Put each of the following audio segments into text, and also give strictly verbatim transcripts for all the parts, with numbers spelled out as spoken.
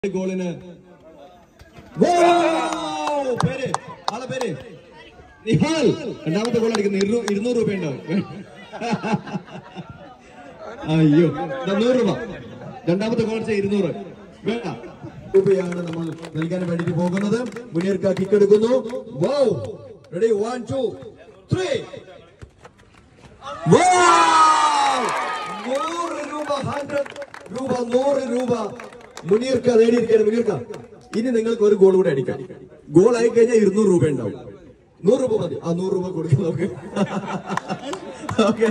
ഗോളിന് പേര് ആളെ പേര് നിഹാൽ രണ്ടാമത്തെ ഗോൾ അടിക്കുന്ന ഇരുന്നൂറ് രൂപ ഉണ്ടാവും. അയ്യോ നൂറ് രൂപ രണ്ടാമത്തെ ഗോൾ ഇരുന്നൂറ് വേണ്ട രൂപയാണ് നമ്മൾ നൽകാൻ വേണ്ടിട്ട് പോകുന്നത്. മുനീർക്ക കിക്ക് എടുക്കുന്നു. Wow ready one two three. നൂറ് രൂപ ഹൺഡ്രഡ് രൂപ നൂറ് രൂപ മുനീർക്ക നേടിയിരിക്കുകയാണ്. മുനീർക്ക ഇനി നിങ്ങൾക്ക് ഒരു ഗോൾ കൂടെ അടിക്കാം. ഗോൾ ആയി കഴിഞ്ഞാൽ ഇരുന്നൂറ് രൂപ ഉണ്ടാവും. നൂറ് രൂപ മതി. ആ നൂറ് രൂപ കൊടുക്കാം നമുക്ക്. ഓക്കെ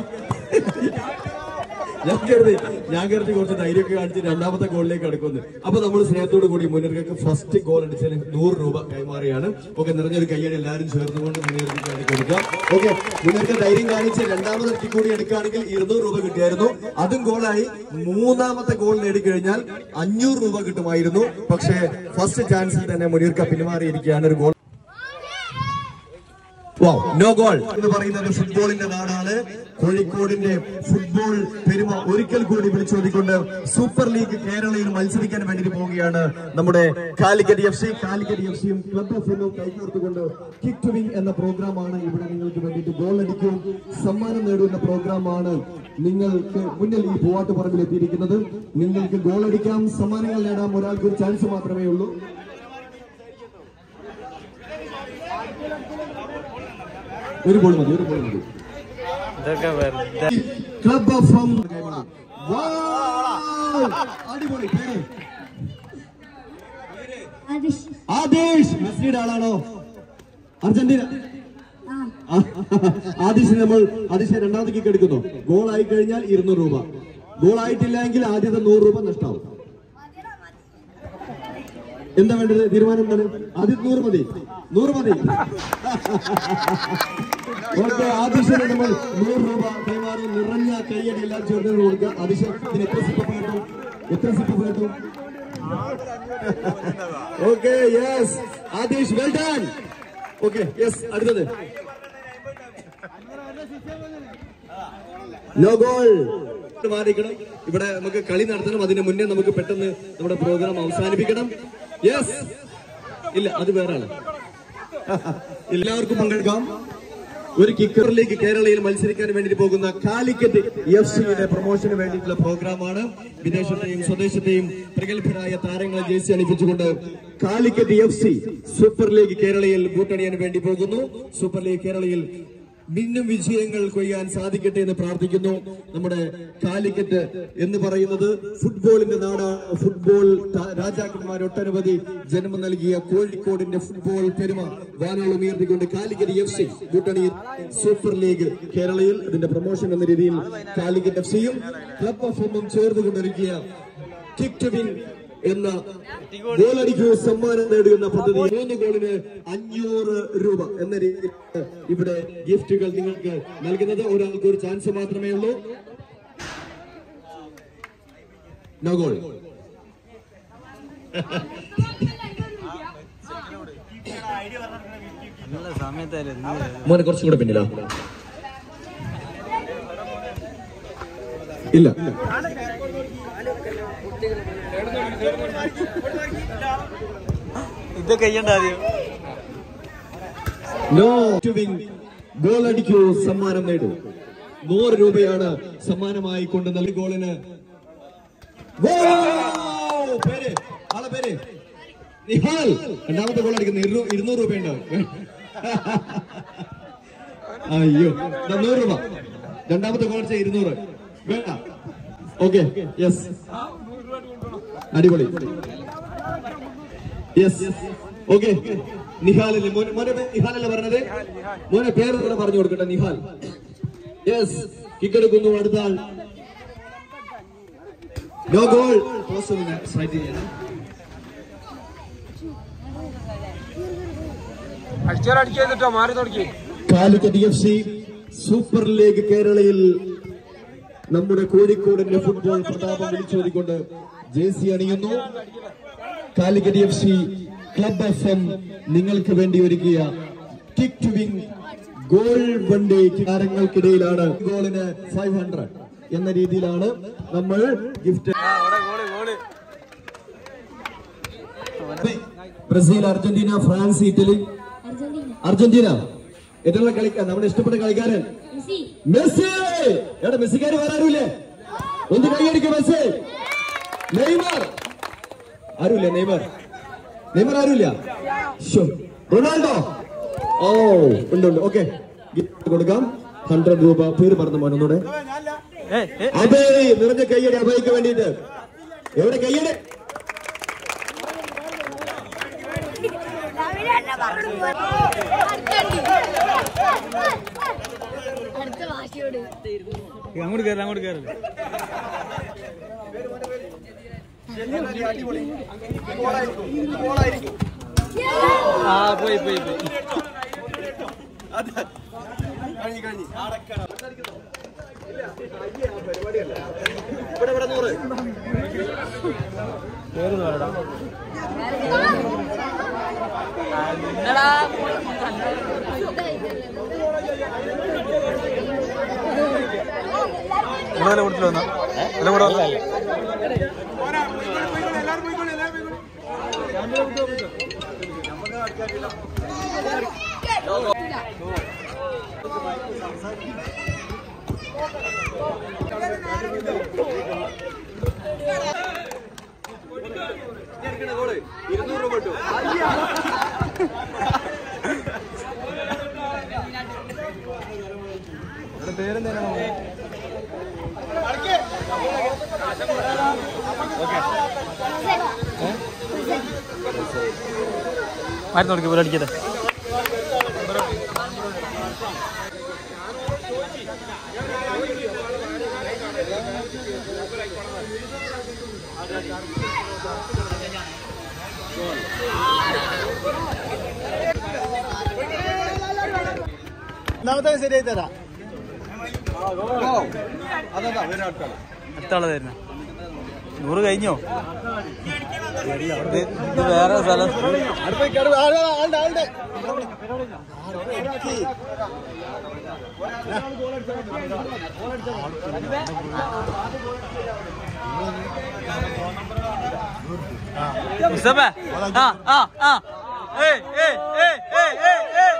ഞാൻ കരുതി ഞാൻ കരുതി കുറച്ച് ധൈര്യമൊക്കെ കാണിച്ച് രണ്ടാമത്തെ ഗോളിലേക്ക് അടുക്കുന്നു. അപ്പൊ നമ്മൾ സ്നേഹത്തോടു കൂടി മുനീർക്കക്ക് ഫസ്റ്റ് ഗോൾ അടിച്ചതിന് നൂറ് രൂപ കൈമാറിയാണ്. ഓക്കെ നിറഞ്ഞൊരു കയ്യടി എല്ലാവരും ചേർന്നുകൊണ്ട് മുനീർക്കക്ക് കൊടുക്കാം. ഓക്കെ മുനീർക്ക ധൈര്യം കാണിച്ച് രണ്ടാമത്തെ ടിക്ക് കൂടി എടുക്കുകയാണെങ്കിൽ ഇരുന്നൂറ് രൂപ കിട്ടിയായിരുന്നു. അതും ഗോളായി. മൂന്നാമത്തെ ഗോൾ നേടിക്കഴിഞ്ഞാൽ അഞ്ഞൂറ് രൂപ കിട്ടുമായിരുന്നു. പക്ഷേ ഫസ്റ്റ് ചാൻസിൽ തന്നെ മുനീർക്ക പിന്മാറിയിരിക്കുകയാണ്. ഒരു ഗോൾ നോ ഗോൾ എന്ന് പറയുന്നത് ഫുട്ബോളിന്റെ നാടാണ്. കോഴിക്കോടിന്റെ ഫുട്ബോൾ പെരുമ ഒരിക്കൽ കൂടി വിളിച്ചോതിക്കൊണ്ട് സൂപ്പർ ലീഗ് കേരളയിൽ മത്സരിക്കാൻ വേണ്ടി പോവുകയാണ് നമ്മുടെ Calicut F C. Calicut F സിയും ക്ലബ് എഫ് എമ്മും കൈകോർത്തുകൊണ്ട് കിക്ക് ടു വിൻ എന്ന പ്രോഗ്രാമാണ് ഇവിടെ നിങ്ങൾക്ക് വേണ്ടിയിട്ട് ഗോൾ അടിക്കും സമ്മാനം നേടുന്ന പ്രോഗ്രാമാണ് നിങ്ങൾക്ക് മുന്നിൽ ഈ പൂവാട്ടുപറമ്പിൽ എത്തിയിരിക്കുന്നത്. നിങ്ങൾക്ക് ഗോൾ അടിക്കാം, സമ്മാനങ്ങൾ നേടാം. ഒരാൾക്ക് ഒരു ചാൻസ് മാത്രമേ ഉള്ളൂ. ഒരു ഗോൾ മതി, ഒരു ഗോൾ മതി. ക്ലബ് ഓഫ് അടിപൊളി പേര് ആദേശ്. മെസ്സിയുടെ ആളാണോ? അർജന്റീന. ആദിഷിന് നമ്മൾ ആദിഷിനെ രണ്ടാമത്തെ കിക്ക് എടുക്കുന്നു. ഗോൾ ആയി കഴിഞ്ഞാൽ ഇരുന്നൂറ് രൂപ. ഗോൾ ആയിട്ടില്ല എങ്കിൽ ആദ്യത്തെ നൂറ് രൂപ നഷ്ടമാവും. എന്താ വേണ്ടത്? തീരുമാനം എന്താണ്? ആദ്യം നൂറ് മതി. നൂറ് മതി. ഓക്കെ ആദിശന് നമ്മൾ നൂറ് രൂപ കൈമാറി. നിറഞ്ഞ കൈയടി എല്ലാം ചേർന്ന് കൊടുക്കുക. ആദിശ ഇതിന് എത്ര സിപ്പപ്പ് കിട്ടും? എത്ര സിപ്പപ്പ് കിട്ടും? Okay yes Adish well done. Okay yes അടുത്തത് നോ ഗോൾ. മാറിക്കണം. ഇവിടെ നമുക്ക് കളി നടത്തണം. അതിന് മുന്നേ നമുക്ക് പെട്ടെന്ന് നമ്മുടെ പ്രോഗ്രാം അവസാനിപ്പിക്കണം. യെസ് ഇല്ല അത് വേറെ ആണ്. എല്ലാവർക്കും പങ്കെടുക്കാം. ഒരു കിക്കറിലേക്ക് കേരളയിൽ മത്സരിക്കാൻ വേണ്ടി പോകുന്ന കാലിക്കറ്റ് എഫ് സിയുടെ പ്രൊമോഷന് വേണ്ടിയിട്ടുള്ള പ്രോഗ്രാമാണ്. വിദേശത്തെയും സ്വദേശത്തെയും പ്രഗത്ഭരായ താരങ്ങളെ ജേഴ്സി അണിപ്പിച്ചുകൊണ്ട് Calicut F C super league കേരളയിൽ ബൂട്ടണിയാൻ വേണ്ടി പോകുന്നു. സൂപ്പർ ലീഗ് കേരളയിൽ മിന്നും വിജയങ്ങൾ കൊയ്യാൻ സാധിക്കട്ടെ എന്ന് പ്രാർത്ഥിക്കുന്നു. നമ്മുടെ കാലിക്കറ്റ് എന്ന് പറയുന്നത് ഫുട്ബോളിന്റെ നാടാണ്. ഫുട്ബോൾ രാജാക്കന്മാർ ഒട്ടനവധി ജന്മം നൽകിയ കോഴിക്കോടിന്റെ ഫുട്ബോൾ പെരുമ വാനോളം ഉയർത്തിക്കൊണ്ട് കാലിക്കറ്റ് എഫ് സി കൂട്ടണി സൂപ്പർ ലീഗ് കേരളയിൽ അതിന്റെ പ്രൊമോഷൻ എന്ന രീതിയിൽ കാലിക്കറ്റ് എഫ് സിയും ക്ലബ് ഓഫ് എമ്മും ചേർന്നുകൊണ്ടിരിക്കുക കിക്ക് ടു വിൻ എന്ന ഗോളടിക്കൂ സമ്മാനം നേടുന്ന പദ്ധതി. മൂന്ന് ഗോളിന് അഞ്ഞൂറ് രൂപ എന്ന രീതിയിൽ ഇവിടെ ഗിഫ്റ്റുകൾ നിങ്ങൾക്ക് നൽകുന്നത്. ഒരാൾക്ക് ഒരു ചാൻസ് മാത്രമേ ഉള്ളൂ. No goal. മോനെ കുറച്ചും കൂടെ പിന്നില്ല. ഇല്ല ഇതൊക്കെ ഗോൾ അടിക്കൂ സമ്മാനം നേടൂ. നൂറ് രൂപയാണ് സമ്മാനമായി കൊണ്ട് നൽകി. ഗോളിന് പേര് ആളെ പേര് നിഹാൽ രണ്ടാമത്തെ ഗോൾ അടിക്കുന്ന ഇരുന്നൂറ് രൂപ ഉണ്ടാവും. അയ്യോ നൂറ് രൂപ രണ്ടാമത്തെ ഗോൾ അടിച്ച ഇരുന്നൂറ് വേണ്ട. ഓക്കെ യെസ് അടിപൊളി. യെസ് ഓക്കെ നിഹാലല്ലേ മോനെ? മോനെ നിഹാലല്ലേ പറഞ്ഞത്? മോനെ പേര് കൂടെ പറഞ്ഞു കൊടുക്കട്ടെ. നിഹാൽ. യെസ് കിക്ക് എടുക്കുന്നു. അടുത്ത ആൾ no goal. Calicut F C super league കേരളയിൽ നമ്മുടെ കോഴിക്കോടിന്റെ ഫുട്ബോൾ പ്രതാപം വിളിച്ചോതിക്കൊണ്ട് ജേഴ്സി അണിയുന്നു. Calicut F C club F M നിങ്ങൾക്ക് വേണ്ടി ഒരുക്കിയ കിക്ക് ടു വിൻ ഗോൾ വണ്ടി താരങ്ങൾക്കിടയിലാണ്. ഗോളിന് ഫൈവ് ഹൺഡ്രഡ് എന്ന രീതിയിലാണ് നമ്മൾ gift. Brazil, Argentina, France, Italy. Argentina ഏറ്റവും കളിക്കാൻ നമ്മുടെ ഇഷ്ടപ്പെട്ട കളിക്കാരൻ മെസ്സി. എവിടെ മെസ്സിക്കാര് വേറെ ആരുമില്ലേ? ഒന്ന് കൈയടിക്കും മെസ്സി. നെയ്മർ ആരുമില്ല. നെയ്മർ നെയ്മർ ആരുമില്ല. റൊണാൾഡോ. ഓ ഉണ്ട് ഉണ്ട്. ഓക്കെ കൊടുക്കാം. ഹൺഡ്രഡ് രൂപ. പേര് പറഞ്ഞു മോനൊന്നൂടെ. അതെ, നിറഞ്ഞ കയ്യടി അഭയ്ക്ക് വേണ്ടിയിട്ട്. എവിടെ കയ്യടി? അങ്ങോട്ട് കയറില്ല, അങ്ങോട്ട് കയറില്ല. ആ പോയി പോയി പോയി. വില കൊടുത്തില്ല വന്ന വില കൂടെ വന്നല്ലേ? ഇരുന്നൂറ് രൂപ കിട്ടും. പേരെന്താ? മാറ്റി നോക്കി പോലെ അടിക്കട്ടെ. ഒന്നാമത്തെ ശരിയായി തരാം. എത്താളെ തരുന്ന നൂറ് കഴിഞ്ഞോ? ഇത് വേറെ സ്ഥലം. മുസ്തഫ ആ ആ ആ ഏയ് ഏയ് ഏയ് ഏയ് ഏയ് ഏയ്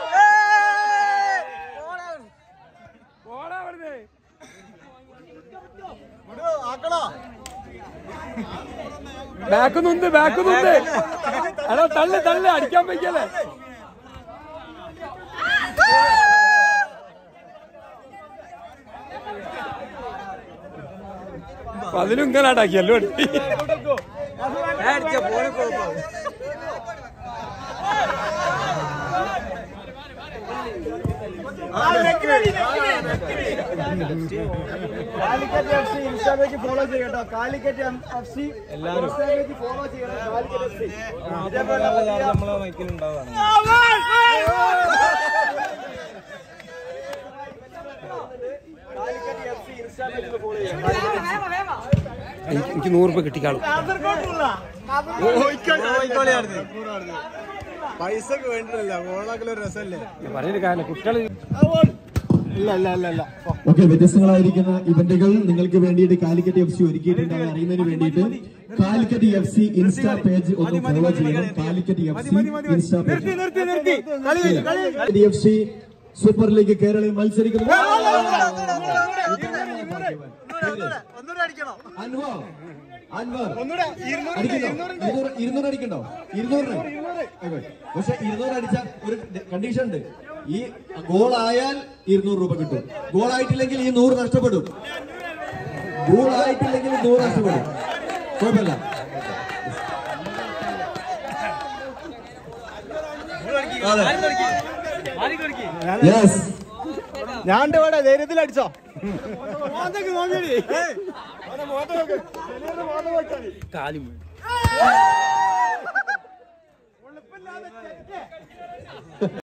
ബാക്കുന്നുണ്ട് ബാക്കുന്നുണ്ട്. അടാ തള്ളു തള്ളു, അടിക്കാൻ പറ്റല്ലേ? അതിലും ഇങ്ങനെ അടാക്കിയല്ലോ. കാലിക്കറ്റ് എഫ് സി ഇൻസ്റ്റാഗ്രാമിലേക്ക് ഫോളോ ചെയ്യട്ടോ. കാലിക്കറ്റ് എഫ് സി എല്ലാവരും ഫോളോ ചെയ്യണം. കാലിക്കറ്റ് എഫ് സി നമ്മളെ മൈക്കിലുണ്ടാവാണ്. കാലിക്കറ്റ് എഫ് സി ഇൻസ്റ്റാഗ്രാമിലേക്ക് ഫോളോ ചെയ്യണം. എനിക്ക് നൂറ് രൂപ കിട്ടിക്കാളും. പൈസക്ക് വേണ്ടിട്ടല്ല, ഓണാക്കല രസമല്ലേ പറഞ്ഞിട്ട് കാര്യം. കുട്ടികൾ ഇല്ല ഇല്ല ഇല്ല ഇല്ല. ഓക്കെ, വ്യത്യസ്തങ്ങളായിരിക്കുന്ന ഇവന്റുകൾ നിങ്ങൾക്ക് വേണ്ടിയിട്ട് കാലിക്കറ്റ് എഫ് സി ഒരുക്കിയിട്ടുണ്ടെന്ന് അറിയുന്നതിന് വേണ്ടിയിട്ട് Calicut F C insta page ഒന്ന് ഫോളോ ചെയ്യണം. Calicut F C insta page. F C super league കേരളയിൽ മത്സരിക്കുന്നു. അൻവർ അൻവർ ഇരുന്നൂറ് അടിക്കണ്ടോ? ഇരുന്നൂറിന് പക്ഷെ ഇരുന്നൂറ് അടിച്ച ഒരു കണ്ടീഷൻ ഉണ്ട്. ഈ ഗോൾ ആയാൽ ഇരുന്നൂറ് രൂപ കിട്ടും. ഗോൾ ആയിട്ടില്ലെങ്കിൽ ഈ നൂറ് നഷ്ടപ്പെടും. ഗോൾ ആയിട്ടില്ലെങ്കിൽ നൂറ് നഷ്ടപ്പെടും. കുഴപ്പമില്ല. ഞാൻ ധൈര്യത്തിൽ അടിച്ചോ. കാലും